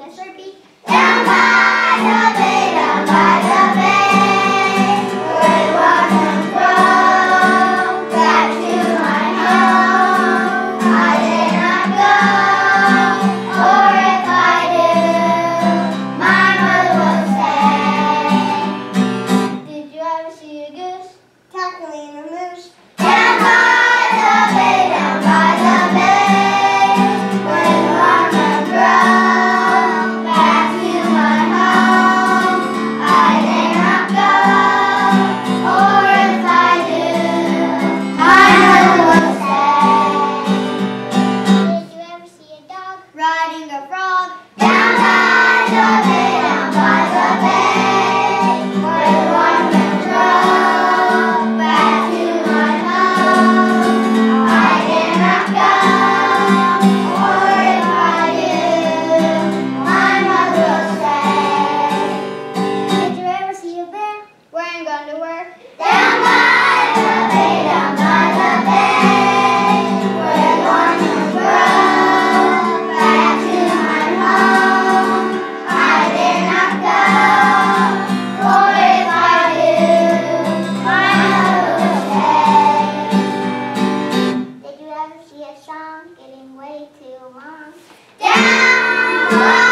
Slurpee. Down by the bay, down by the bay, where the water flows back to my home. I dare not go, or if I do, my mother will say. Did you ever see a goose tackling a moose? Down by the bay, down by the bay, where the water grows back to my home. I dare not go, or if I do, my mother will say. Did you ever see a dog riding a frog? Down by the bay, down by the bay, where the water grows back to my home. I dare not go, or if I do, my mother will say. Did you ever see a bear wearing underwear? Down by the bay, down by the bay, where the water grows back to my home. I dare not go, or if I do, my mother will say. Did you ever see a song getting way too long? Down